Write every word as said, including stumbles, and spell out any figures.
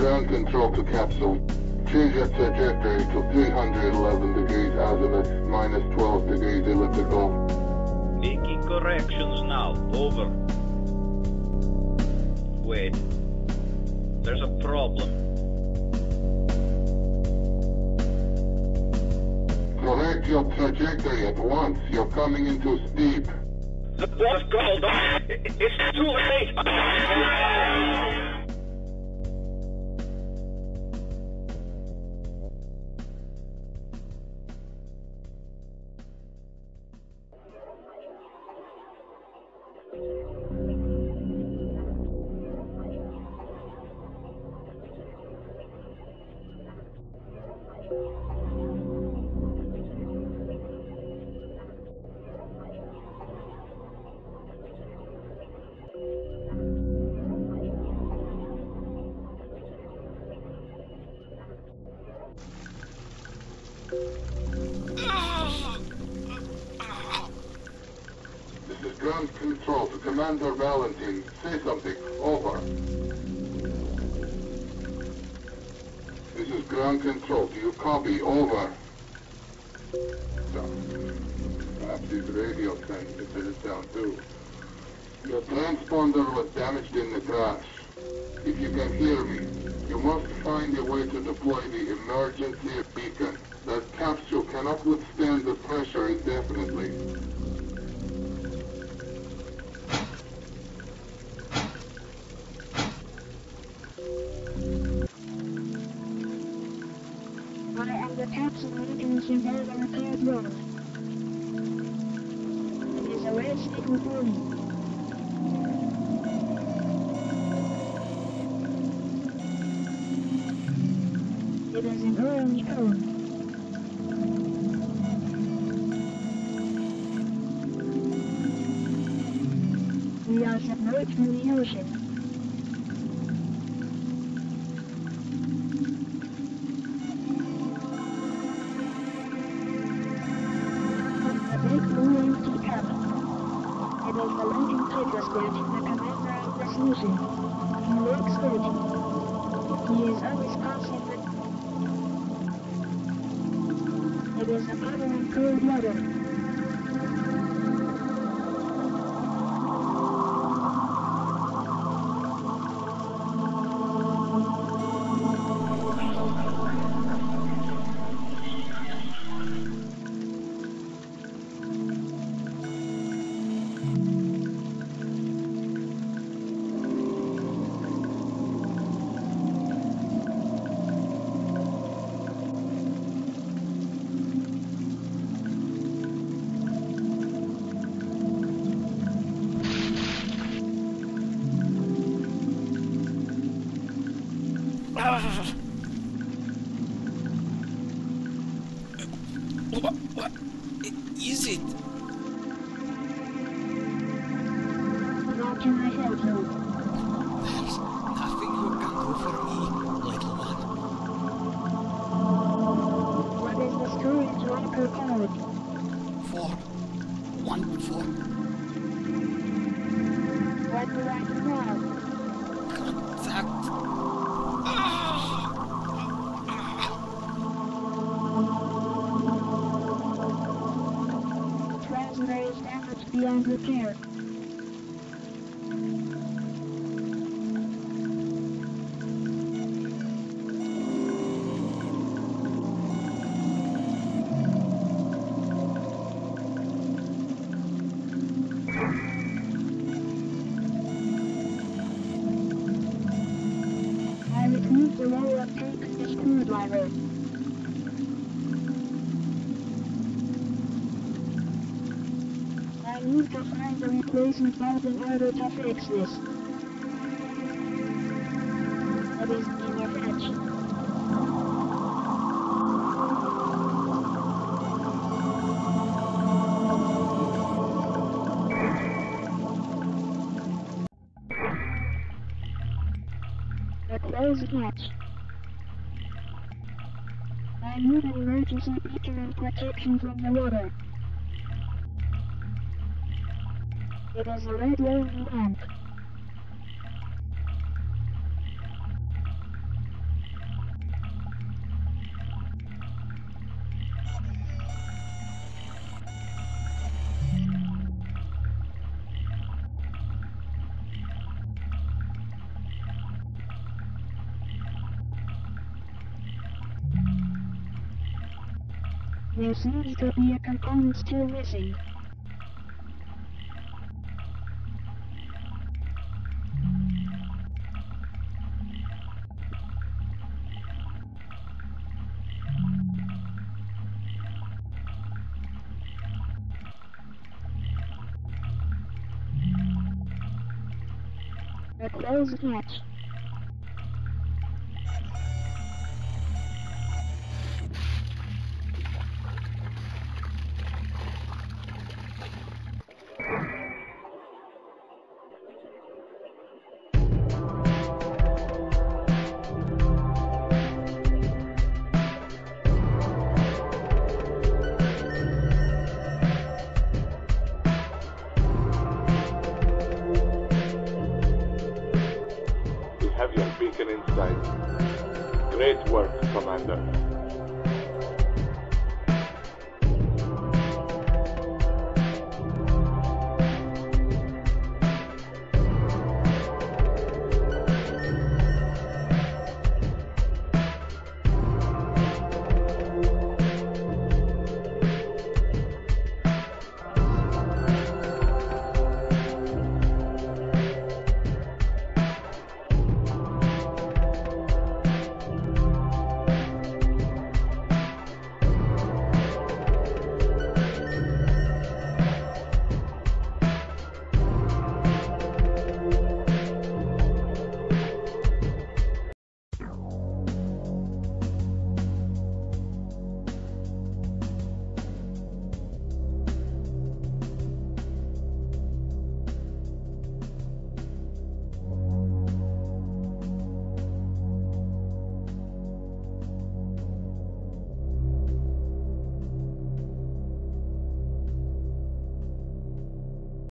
ground control to capsule. Change your trajectory to three hundred eleven degrees azimuth, minus twelve degrees elliptical. Making corrections now. Over. Wait. There's a problem. Correct your trajectory at once. You're coming in too steep. What's called? It's too late. This is ground control to Commander Valentine. Say something. Over. This is ground control. Do you copy? Over. So, perhaps his radio transmitter is down too. Your transponder was damaged in the crash. If you can hear me, you must find a way to deploy the emergency beacon. That capsule cannot withstand the pressure indefinitely. I am the capsule making survey the repaired road. It is a race reporting. It is an orange cone. We are submerged in the ocean. A big blue empty cup. It is the Lincoln Tigressbridge, the commander of this mission. He looks dirty. He is unresponsive. It is a bottle of cold water. What, what is it? How can I help you? There's nothing you can do for me, little one. What is the storage locker code? Four. One four. What do I do now? Contact. Transmitter is damaged beyond repair. I retrieved the roll of tape and the screwdriver. I need to find the replacement valve in order to fix this. It is in your hatch. A closed hatch. I need an emergency beacon and protection from the water. It is a red lonely lamp. There seems to be a component still missing. A closed hatch. We have your beacon in sight. Great work, Commander.